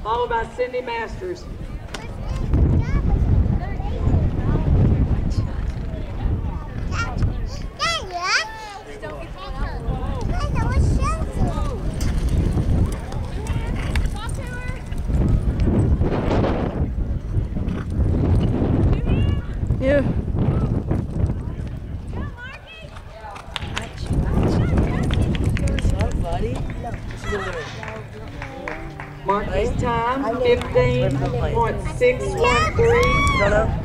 followed by Cindy Masters. Yeah. Mark his time, 15.613.